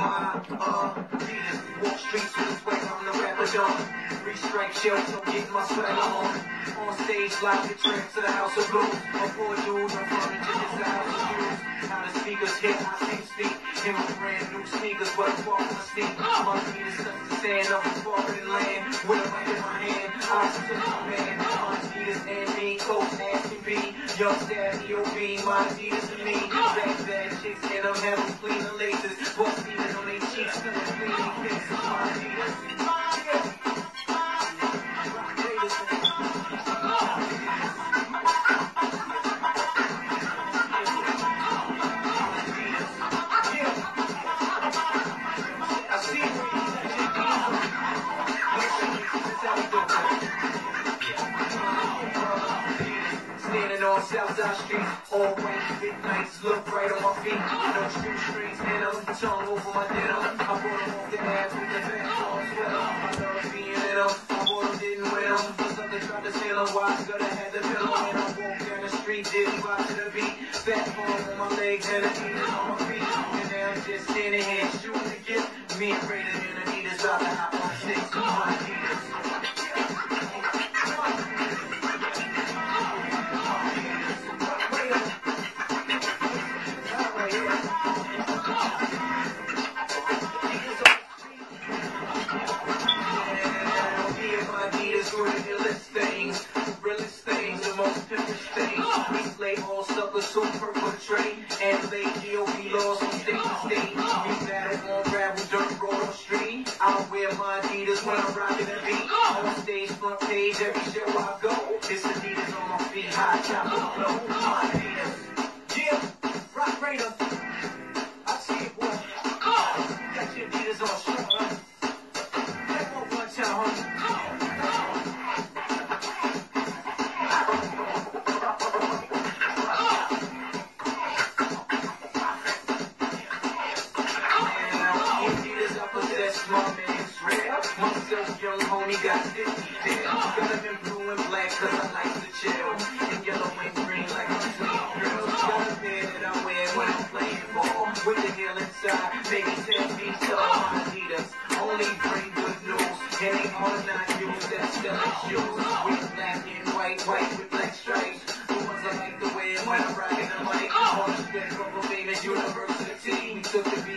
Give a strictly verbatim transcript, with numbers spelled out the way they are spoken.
My, uh, Adidas, walk streets with a swag on the rapper done. Three strike shells, so getting my swag on. On stage, like the trip to the house of blues. A poor dude, no furniture, just a house of blues. Now the speakers hit, I see speak. Him with brand new sneakers, but I'm walking my sneak. My Adidas touch the sand up and falling in land. With a mic in my hand, I still my man. My Adidas and me, Coach Nasty B. Young Stab, E O B, my Adidas and me. Bad, bad chicks, and I'm having clean the laces. Bust even on their cheeks, still a clean fix. My Adidas. Standing on Southside Street, all white, big nights, look right on my feet. No shoestrings in them, tongue over my denim. I bought them off the ass with the basketball sweater. I love being in them, I bought them, didn't win them. But something tried to steal them, why I could have had the pillow. And I walked down the street, didn't rock to the beat. Fat phone on my legs and Adidas on my feet. And now I'm just standing here shooting the gift. Me and Brayden and Adidas out the hop on six. My Adidas. All suckers super portray and lay G O B laws from state to state. We battle on gravel, dirt road on street. I wear my Adidas when I'm rocking the beat. On stage, front page, every show I go. This Adidas on my feet, high top on the floor. My Adidas, yeah, rock Raider. I see it, boy. Got your Adidas on strong, huh? That one one time, huh? My man's rare. Myself, young homie, got fifty there. Got them in blue and black, cause I like to chill. And yellow and green like my sweet girls. Got a pair that I wear when I'm playing ball. With the heel inside, maybe ten feet tall. My Adidas only bring good news. And they all not use that stellar shoes. We black and white, white with black stripes. The ones I like to wear when I'm riding the mic. All the good from a famous university. We took the